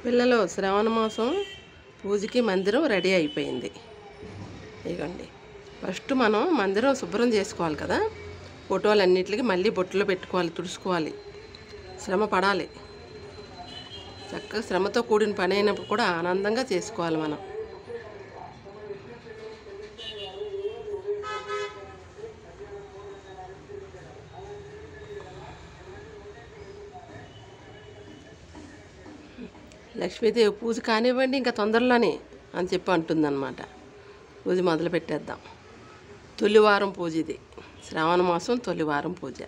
పిల్లలు శ్రావణ మాసం పూజకి మందిరం రెడీ అయిపోయింది. ఇదిగోండి, ఫస్ట్ మనం మందిరం శుభ్రం చేసుకోవాలి కదా. ఫోటోలన్నిటికి మళ్ళీ బొట్టులో పెట్టుకోవాలి, తుడుచుకోవాలి, శ్రమ పడాలి. చక్కగా శ్రమతో కూడిన పని అయినప్పుడు కూడా ఆనందంగా చేసుకోవాలి మనం. లక్ష్మీదేవి పూజ కానివ్వండి ఇంకా తొందరలోనే అని చెప్పి అంటుందన్నమాట. పూజ మొదలు పెట్టేద్దాం. తొలివారం పూజ ఇది, శ్రావణ మాసం తొలివారం పూజ.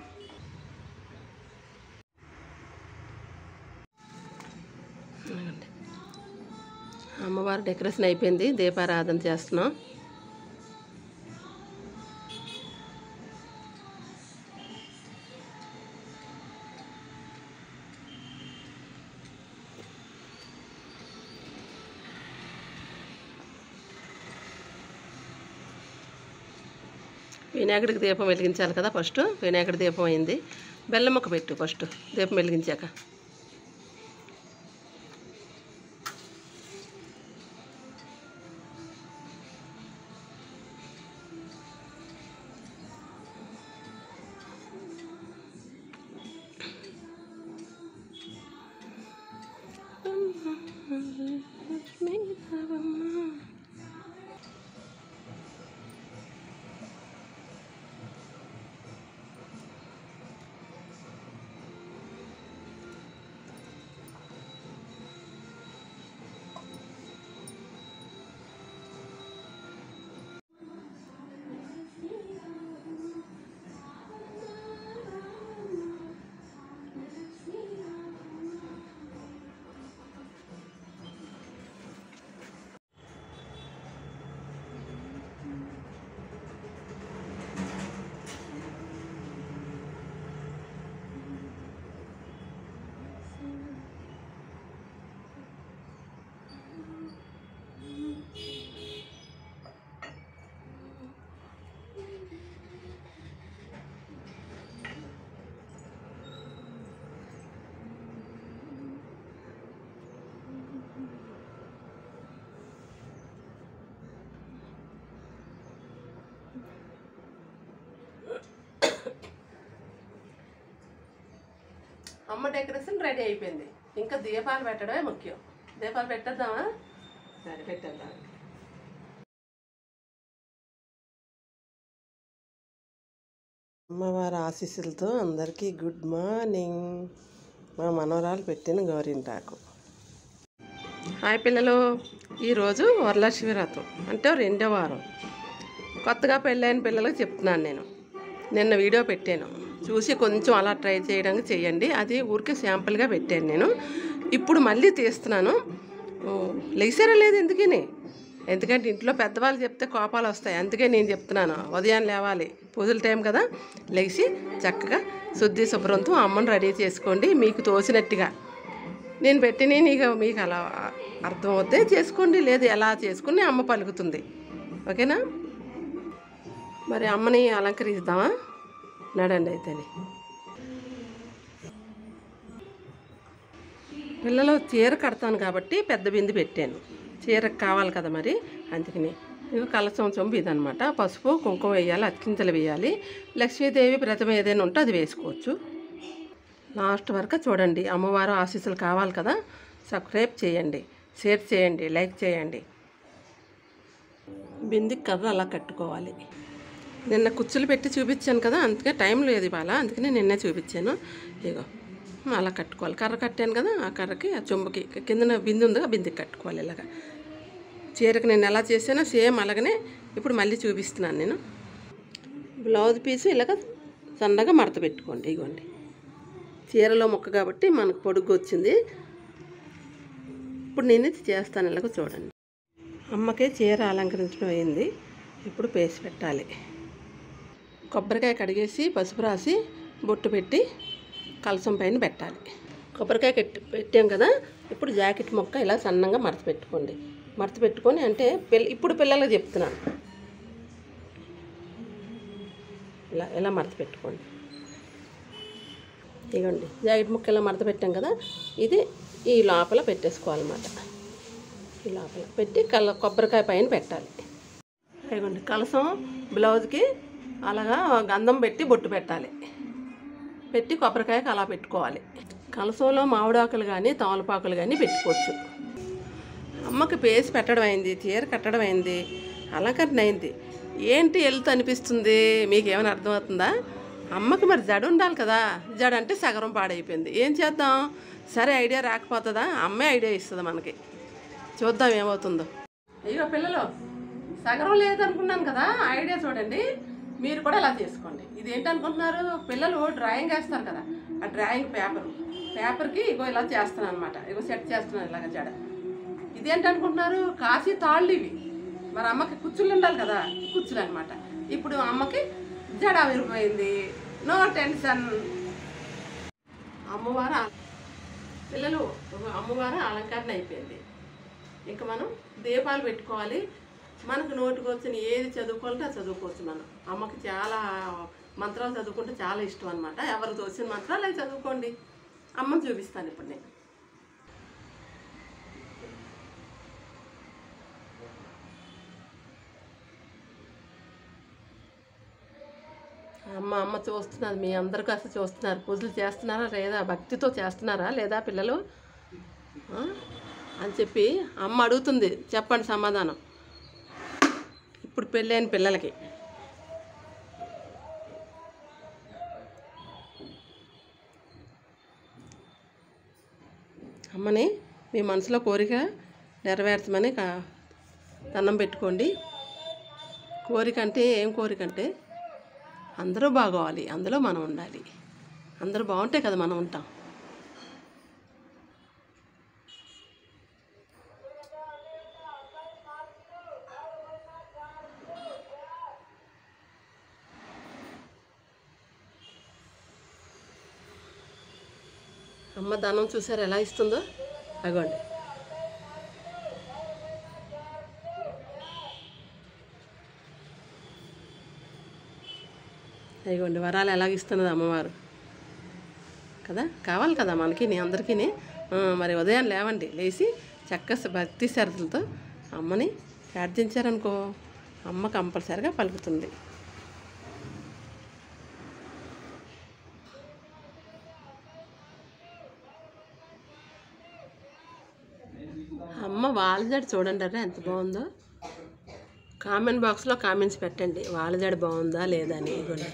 అమ్మవారు డెకరేషన్ అయిపోయింది, దీపారాధన చేస్తున్నాం. వినాయకుడికి దీపం వెలిగించాలి కదా. ఫస్ట్ వినాయకుడి దీపం అయింది. బెల్లం ముక్క పెట్టు ఫస్ట్ దీపం వెలిగించాక. అమ్మ డెకరేషన్ రెడీ అయిపోయింది, ఇంకా దీపాలు పెట్టడమే ముఖ్యం. దీపాలు పెట్టేద్దామా? సరే పెట్టేద్దాం. అమ్మవారి ఆశీస్సులతో అందరికీ గుడ్ మార్నింగ్. మా మనవరాలు పెట్టిన గౌరింటాకు. హాయ్ పిల్లలు, ఈరోజు వరలక్ష్మి వ్రతం అంటే 2వ వారం. కొత్తగా పెళ్ళైన పిల్లలకు చెప్తున్నాను నేను. నిన్న వీడియో పెట్టాను, చూసి కొంచెం అలా ట్రై చేయడానికి చేయండి. అది ఊరికే శాంపుల్గా పెట్టాను నేను. ఇప్పుడు మళ్ళీ తీస్తున్నాను. లేచారా లేదు ఎందుకని? ఎందుకంటే ఇంట్లో పెద్దవాళ్ళు చెప్తే కోపాలు వస్తాయి, అందుకే నేను చెప్తున్నాను. ఉదయాన్నే లేవాలి, పూజల టైం కదా. లేచి చక్కగా శుద్ధి శుభ్రంతో అమ్మను రెడీ చేసుకోండి. మీకు తోచినట్టుగా నేను పెట్టిన మీకు అలా అర్థమవుతే చేసుకోండి, లేదు ఎలా చేసుకుని అమ్మ పలుకుతుంది. ఓకేనా? మరి అమ్మని అలంకరిద్దామా? నడండి అయితేనే. పిల్లలు చీర కడతాను కాబట్టి పెద్ద బింది పెట్టాను. చీరకు కావాలి కదా మరి, అందుకని. ఇక కలసం చొంపు ఇదనమాట. పసుపు కుంకుమ వేయాలి, అతికింతలు వేయాలి. లక్ష్మీదేవి ప్రతిమ ఏదైనా ఉంటే అది వేసుకోవచ్చు. లాస్ట్ వరకు చూడండి. అమ్మవారు ఆశీస్సులు కావాలి కదా. సబ్స్క్రైబ్ చేయండి, షేర్ చేయండి, లైక్ చేయండి. బిందికి కర్ర అలా కట్టుకోవాలి. నిన్న కుచ్చులు పెట్టి చూపించాను కదా, అందుకే టైం లేదు ఇవాళ, అందుకని నిన్నే చూపించాను. ఇగో అలా కట్టుకోవాలి. కర్ర కట్టాను కదా, ఆ కర్రకి ఆ చెంబుకి కింద బింది ఉంది, ఆ బిందికి కట్టుకోవాలి. ఇలాగా చీరకు నేను ఎలా చేసానో సేమ్ అలాగనే ఇప్పుడు మళ్ళీ చూపిస్తున్నాను నేను. బ్లౌజ్ పీసు ఇలాగ సన్నగా మడత పెట్టుకోండి. ఇగోండి, చీరలో ముక్క కాబట్టి మనకు పొడుగు వచ్చింది. ఇప్పుడు నేను చేస్తాను, ఇలాగ చూడండి. అమ్మకే చీర అలంకరించడం అయింది. ఇప్పుడు పేసి పెట్టాలి. కొబ్బరికాయ కడిగేసి పసుపు రాసి బొట్టు పెట్టి కలసం పైన పెట్టాలి. కొబ్బరికాయ పెట్టాం కదా. ఇప్పుడు జాకెట్ మొక్క ఇలా సన్నంగా మడత పెట్టుకోండి. మడత పెట్టుకొని అంటే ఇప్పుడు పిల్లలకు చెప్తున్నాను, ఇలా మడత పెట్టుకోండి. ఇగోండి జాకెట్ ముక్క ఇలా మడత పెట్టాం కదా. ఇది ఈ లోపల పెట్టేసుకోవాలన్నమాట. ఈ లోపల పెట్టి కొబ్బరికాయ పైన పెట్టాలి. ఇదిగోండి కలసం బ్లౌజ్కి అలాగా గంధం పెట్టి బొట్టు పెట్టాలి. పెట్టి కొబ్బరికాయకి అలా పెట్టుకోవాలి. కలసంలో మామిడాకులు కానీ తమలపాకులు కానీ పెట్టుకోవచ్చు. అమ్మకి పేసి పెట్టడం అయింది, చీర కట్టడం అయింది, అలంకరణ అయింది. ఏంటి వెళ్తూ అనిపిస్తుంది? మీకు ఏమైనా అర్థమవుతుందా? అమ్మకి మరి జడ ఉండాలి కదా. జడ అంటే సగరం పాడైపోయింది. ఏం చేద్దాం? సరే ఐడియా రాకపోతుందా? అమ్మే ఐడియా ఇస్తుంది మనకి. చూద్దాం ఏమవుతుందో. అయ్యో పిల్లలు, సగరం లేదనుకున్నాను కదా. ఐడియా చూడండి, మీరు కూడా ఇలా చేసుకోండి. ఇది ఏంటనుకుంటున్నారు? పిల్లలు డ్రాయింగ్ వేస్తారు కదా, ఆ డ్రాయింగ్ పేపర్కి ఇగో ఇలా చేస్తాను అనమాట. ఇగో సెట్ చేస్తున్నాను ఇలాగ జడ. ఇదేంటనుకుంటున్నారు? కాశీ తాళ్ళు ఇవి. మరి అమ్మకి కుచ్చులు ఉండాలి కదా, కుచ్చులు అనమాట. ఇప్పుడు అమ్మకి జడ విరిపోయింది. No tension. అమ్మవారు పిల్లలు అమ్మవారు అలంకరణ అయిపోయింది. ఇంకా మనం దీపాలు పెట్టుకోవాలి. మనకు నోటికి వచ్చిన ఏది చదువుకోవాలంటే అది చదువుకోవచ్చు. మనం అమ్మకి చాలా మంత్రాలు చదువుకుంటే చాలా ఇష్టం అనమాట. ఎవరికి వచ్చిన మంత్రాలు అవి చదువుకోండి. అమ్మని చూపిస్తాను ఇప్పుడు నేను. అమ్మ చూస్తున్నారు, మీ అందరికీ అసలు చూస్తున్నారు. పూజలు చేస్తున్నారా లేదా, భక్తితో చేస్తున్నారా లేదా పిల్లలు అని చెప్పి అమ్మ అడుగుతుంది. చెప్పండి సమాధానం. ఇప్పుడు పెళ్ళైన పిల్లలకి అమ్మని మీ మనసులో కోరిక నెరవేర్చమని దండం పెట్టుకోండి. కోరిక అంటే ఏం కోరిక అంటే అందరూ బాగోవాలి, అందులో మనం ఉండాలి. అందరూ బాగుంటే కదా మనం ఉంటాం. అమ్మ దానం చూసారు ఎలా ఇస్తుందో? అగోండి. అయ్యండి వరాలు ఎలాగిస్తున్నది అమ్మవారు కదా. కావాలి కదా మనకి అందరికీ. మరి ఉదయం లేవండి, లేచి చక్కగా భక్తి శ్రద్ధలతో అమ్మని ప్రార్థించారనుకో, అమ్మ కంపల్సరిగా పలుకుతుంది. అమ్మ వాళ్ళజడ చూడండి అరే ఎంత బాగుందో. కామెంట్ బాక్స్లో కామెంట్స్ పెట్టండి, వాళ్ళజడ బాగుందా లేదా అని. ఇదిగోండి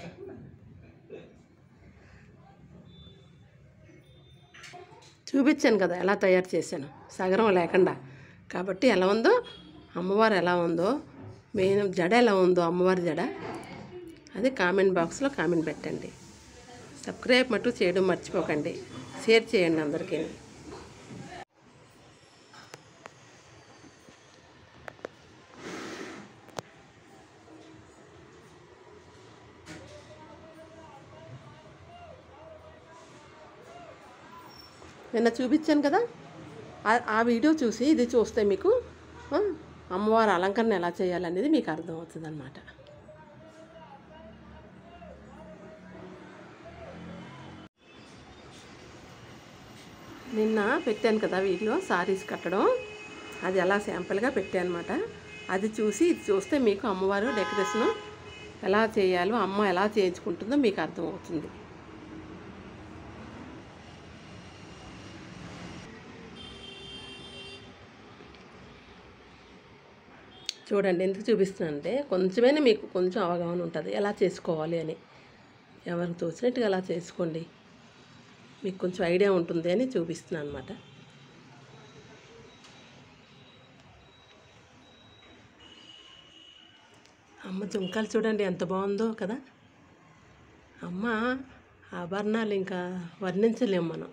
చూపించాను కదా ఎలా తయారు చేశాను, సగరం లేకుండా. కాబట్టి ఎలా ఉందో అమ్మవారు, ఎలా ఉందో మెయిన్ జడ ఎలా ఉందో అమ్మవారి జడ, అది కామెంట్ బాక్స్లో కామెంట్ పెట్టండి. సబ్స్క్రైబ్ మటు చేయడం మర్చిపోకండి, షేర్ చేయండి అందరికీ. నిన్న చూపించాను కదా, ఆ వీడియో చూసి ఇది చూస్తే మీకు అమ్మవారి అలంకరణ ఎలా చేయాలనేది మీకు అర్థమవుతుంది అన్నమాట. నిన్న పెట్టాను కదా వీడియో సారీస్ కట్టడం, అది ఎలా శాంపుల్గా పెట్టాను అనమాట. అది చూసి ఇది చూస్తే మీకు అమ్మవారు డెకరేషన్ ఎలా చేయాలో, అమ్మ ఎలా చేయించుకుంటుందో మీకు అర్థమవుతుంది. చూడండి ఎందుకు చూపిస్తున్నానంటే కొంచెమైనా మీకు కొంచెం అవగాహన ఉంటుంది ఎలా చేసుకోవాలి అని. ఎవరికి తోచినట్టుగా అలా చేసుకోండి, మీకు కొంచెం ఐడియా ఉంటుంది అని చూపిస్తున్నాను అనమాట. అమ్మ జుంకాలు చూడండి ఎంత బాగుందో కదా. అమ్మ ఆభరణాలు ఇంకా వర్ణించలేము మనం.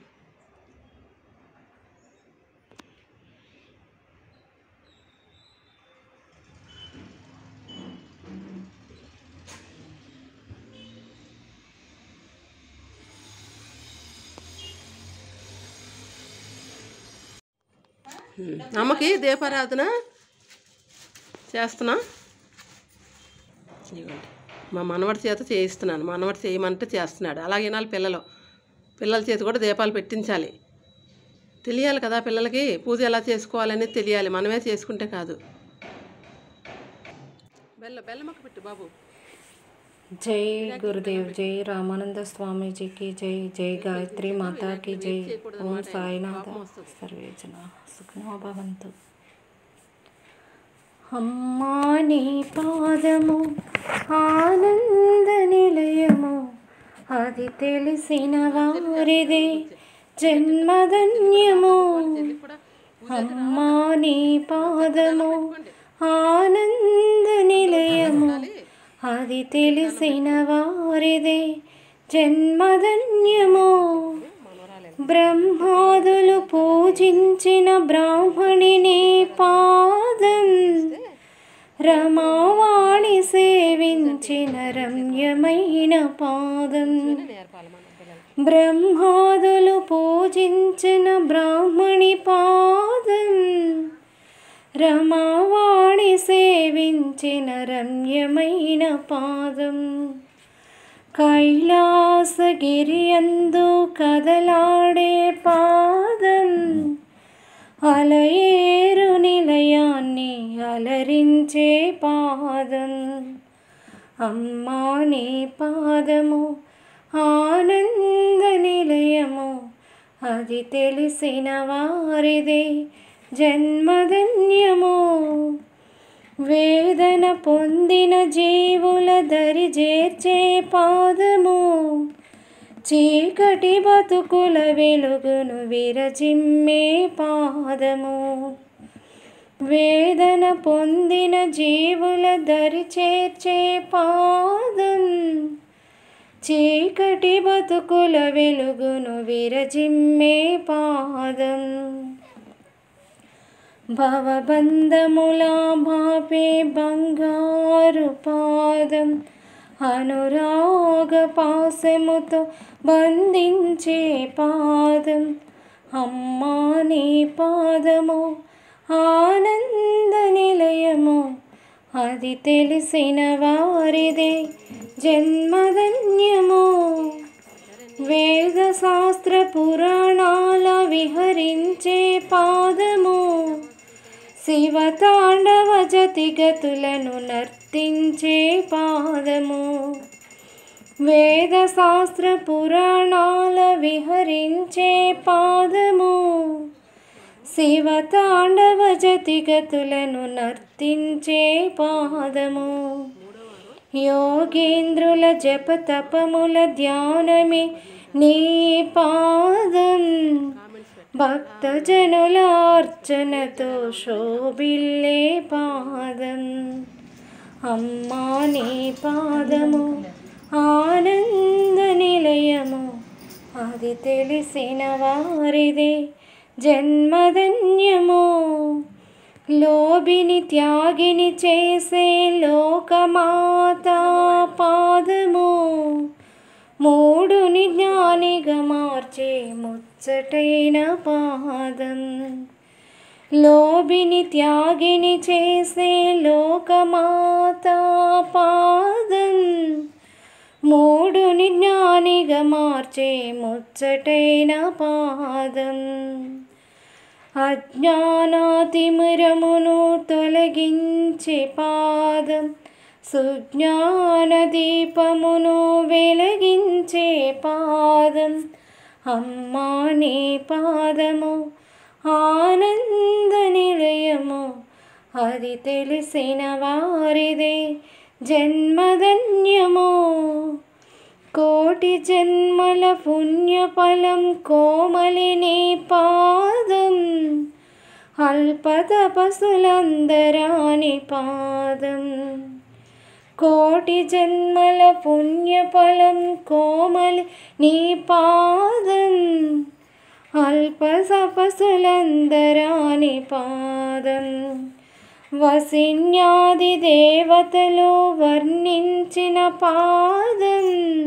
అమ్మకి దీపారాధన చేస్తున్నా. ఇవ్వండి మా మనవడి చేత చేయిస్తున్నాను. మనవడి చేయమంటే చేస్తున్నాడు. అలాగే నాలుగు పిల్లల చేతి కూడా దీపాలు పెట్టించాలి. తెలియాలి కదా పిల్లలకి పూజ ఎలా చేసుకోవాలనేది తెలియాలి, మనమే చేసుకుంటే కాదు. బెల్లమక్క పెట్టు బాబు. जय गुरुदेव, जय रामानंद स्वामी जी की जय, जय गायत्री माता की जय, ओम साईनाथ सर्वे जना सुखिनो भवन्तु. अम्मा नी पादमु आनंद निलयमु అది తెలిసిన వారిదే జన్మధన్యము. అమ్మా నీ పాదము ఆనంద నిలయము అది తెలిసిన వారిదే జన్మధన్యము. బ్రహ్మాదులు పూజించిన బ్రాహ్మణిని పాదం, రమావాణి సేవించిన రమ్యమైన పాదం. బ్రహ్మాదులు పూజించిన బ్రాహ్మణి పాదం, రమావాణి సేవించిన రమ్యమైన పాదం. కైలాసగిరియందు కదలాడే పాదం, అలయేరు నిలయాన్ని అలరించే పాదం. అమ్మా నీ పాదము ఆనంద నిలయము అది తెలిసిన వారిదే జన్మధన్యము. వేదన పొందిన జీవుల దరి చేర్చే పాదము, చీకటి బతుకుల వెలుగును విరజిమ్మే పాదము. వేదన పొందిన జీవుల దరి చేర్చే పాదం, చీకటి బతుకుల వెలుగును విరజిమ్మే పాదం. భవబంధముల బాపే బంగారు పాదం, అనురాగ పాశముతో బంధించే పాదం. అమ్మా నీ పాదము ఆనంద నిలయము అది తెలిసిన వారిదే జన్మధన్యము. వేద శాస్త్ర పురాణాల విహరించే పాదము, శివతాండవ జతిగతులను నర్తించే పాదము. వేద శాస్త్ర పురాణాల విహరించే పాదము, శివతాండవ జతిగతులను నర్తించే పాదము. యోగేంద్రుల జపతపముల ధ్యానమే నీ పాదం, భక్తజనుల అర్చనతో శోభిల్లే పాదం. అమ్మా నీ పాదము ఆనంద నిలయము అది తెలిసిన వారిదే జన్మధన్యము. లోభిని త్యాగిని చేసే లోకమాత పాదము, మూడుని జ్ఞానిగా మార్చే ముచ్చటైన పాదం. లోభిని త్యాగిని చేసే లోకమాత పాదం, మూడుని జ్ఞానిగా మార్చే ముచ్చటైన పాదం. అజ్ఞానాతిమిరమును తొలగించే పాదం, సుజ్ఞాన దీపమును వెలిగించే పాదం. అమ్మా నీ పాదము ఆనంద నిలయము అది తెలిసిన వారిదే జన్మధన్యము. కోటి జన్మల పుణ్యఫలం కోమలిని పాదం, అల్ప తపస్సులందరాని పాదం. కోటి జన్మల పుణ్యఫలం కోమలి నీ పాదం, అల్ప తపస్సులందరాని పాదం. వసిన్యాది దేవతలు వర్ణించిన పాదం,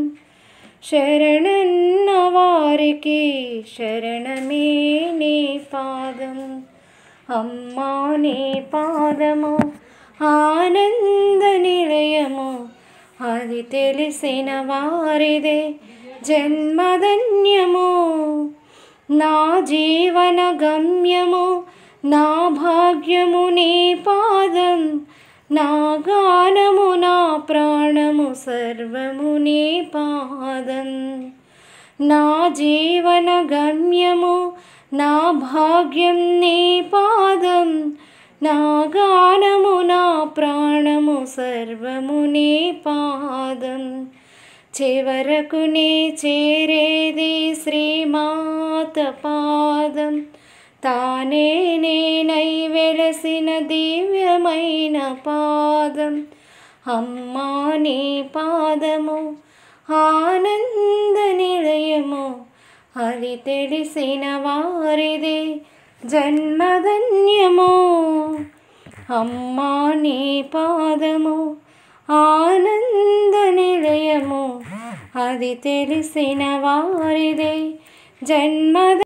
శరణన్న వారికి శరణమే నీ పాదం. అమ్మా నీ పాదము ఆనంద నిలయము అది తెలిసిన వారిదే జన్మధన్యము. నా జీవన గమ్యము నా భాగ్యము నీ పాదం, నా గానము నా ప్రాణము సర్వము నీ పాదం. నా జీవన గమ్యము నా భాగ్యం నీ పాదం, నా గానము నా ప్రాణము సర్వము నీ పాదం. చివరకు నే చేరేది శ్రీమాత పాదం, తానే నేనై వెలసిన దివ్యమైన పాదం. అమ్మా నీ పాదము ఆనంద నిలయము, అది తెలిసిన వారిదే జన్మధన్యము. అమ్మా నీ పాదము ఆనంద నిలయము, అది తెలిసిన వారిదే జన్మధన్యము.